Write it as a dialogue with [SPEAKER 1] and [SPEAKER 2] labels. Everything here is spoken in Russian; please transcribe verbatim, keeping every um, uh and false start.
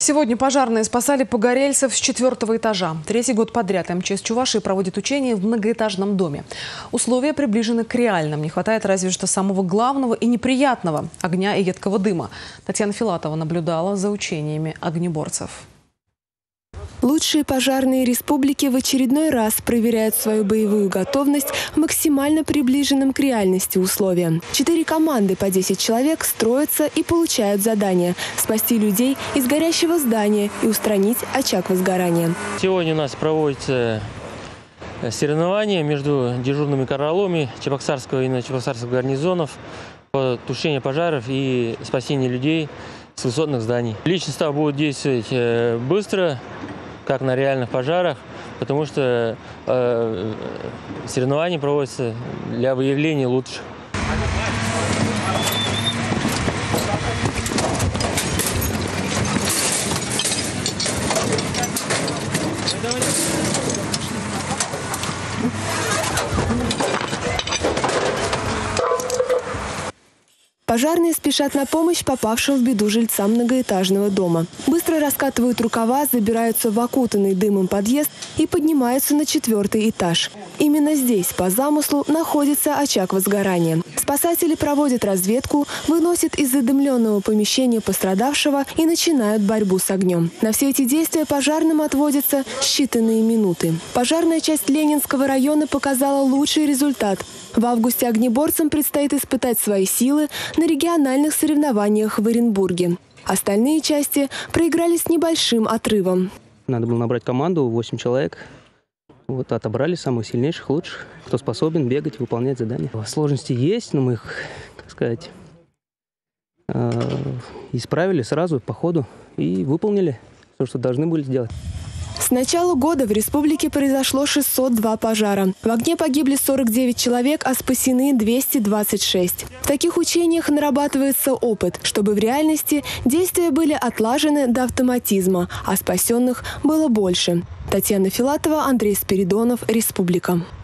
[SPEAKER 1] Сегодня пожарные спасали погорельцев с четвертого этажа. Третий год подряд МЧС Чувашии проводит учения в многоэтажном доме. Условия приближены к реальным. Не хватает разве что самого главного и неприятного – огня и едкого дыма. Татьяна Филатова наблюдала за учениями огнеборцев.
[SPEAKER 2] Лучшие пожарные республики в очередной раз проверяют свою боевую готовность в максимально приближенном к реальности условиям. Четыре команды по десять человек строятся и получают задание – спасти людей из горящего здания и устранить очаг возгорания.
[SPEAKER 3] Сегодня у нас проводится соревнование между дежурными королами Чебоксарского и Новочебоксарского гарнизонов по тушению пожаров и спасению людей с высотных зданий. Личный состав будет действовать быстро, как на реальных пожарах, потому что э, соревнования проводятся для выявления лучших.
[SPEAKER 2] Пожарные спешат на помощь попавшим в беду жильцам многоэтажного дома. Быстро раскатывают рукава, забираются в окутанный дымом подъезд и поднимаются на четвертый этаж. Именно здесь, по замыслу, находится очаг возгорания. Спасатели проводят разведку, выносят из задымленного помещения пострадавшего и начинают борьбу с огнем. На все эти действия пожарным отводятся считанные минуты. Пожарная часть Ленинского района показала лучший результат. В августе огнеборцам предстоит испытать свои силы на региональных соревнованиях в Оренбурге. Остальные части проиграли с небольшим отрывом.
[SPEAKER 4] Надо было набрать команду, восемь человек. Вот, отобрали самых сильнейших, лучших, кто способен бегать, выполнять задания. Сложности есть, но мы их, так сказать, э, исправили сразу по ходу и выполнили то, что должны были сделать.
[SPEAKER 2] С начала года в республике произошло шестьсот два пожара. В огне погибли сорок девять человек, а спасены двести двадцать шесть. В таких учениях нарабатывается опыт, чтобы в реальности действия были отлажены до автоматизма, а спасенных было больше. Татьяна Филатова, Андрей Спиридонов, Республика.